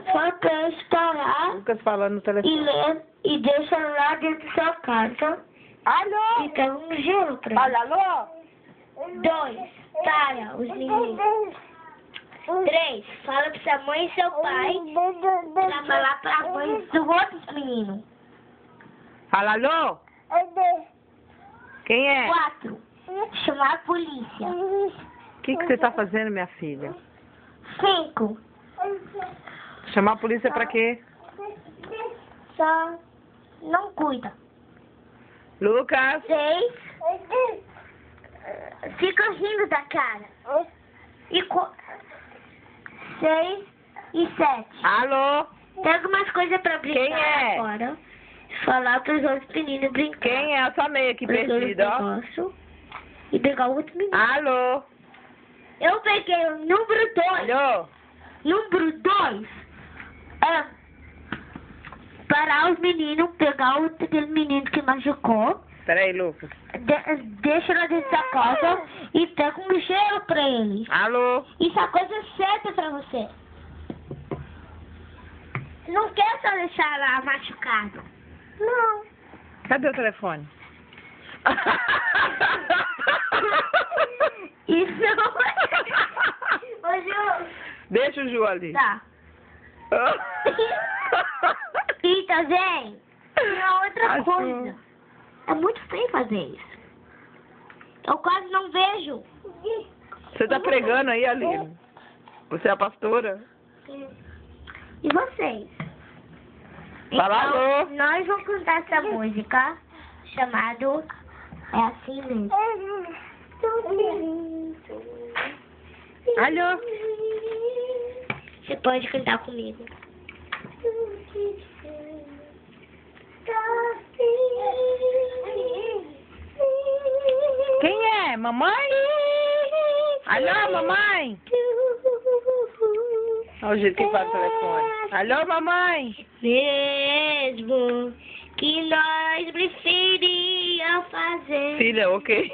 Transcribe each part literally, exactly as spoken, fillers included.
só pra estourar Lucas falando no e telefone. ler e deixa lá dentro da sua casa. Alô? E pega um gelo pra Fala, alô? Dois, para os meninos. Três, fala pra sua mãe e seu pai pra falar pra mãe dos outros meninos. Fala, alô? Quem é? Quatro, chamar a polícia. O que, que você tá fazendo, minha filha? Cinco, Chamar a polícia pra quê? só não cuida. Lucas? Seis, fica rindo da cara. E co... Seis e sete. Alô? Pega umas coisas pra brincar Quem é? agora. Falar pros outros meninos brincar. Quem é essa meia aqui Pegar perdida, ó? o negócio E pegar o outro menino. Alô? Eu peguei o número dois. Alô? Número dois é parar os meninos, pegar o aquele menino que machucou, Peraí, Lucas. de, deixa lá dentro da casa e pega um gelo pra eles. Alô? Isso é a coisa certa pra você. Você não quer só deixar lá machucado. Não. Cadê o telefone? Isso não é. Ô, Ju. Deixa o Ju ali. Tá. Eita, gente. E a outra Acho- coisa. É muito feio fazer isso. Eu quase não vejo. Você tá pregando aí, Aline? Você é a pastora? E vocês? Fala, Então, alô. nós vamos cantar essa música chamado É Assim Mesmo. Alô? Você pode cantar comigo. Quem é? Mamãe? Alô, mamãe? Olha o jeito que fala o telefone. Alô, mamãe? Mesmo que nós preferíamos fazer Filha, ok.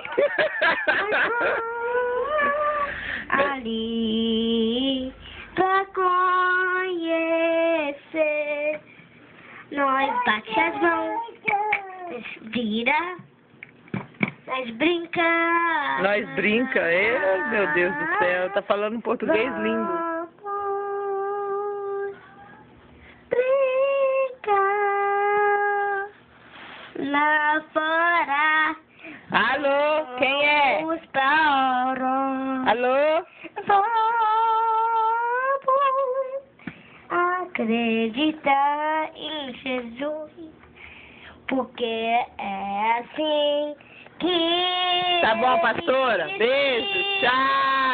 ali pra conhecer. Nós bate as mãos, vira, nós brinca. Nós brinca, é, meu Deus do céu, tá falando um português lindo. Vamos brincar lá fora. Alô, quem é? Vamos para Alô? Vamos acreditar em Jesus, porque é assim que Tá bom, pastora? ele Beijo, tchau.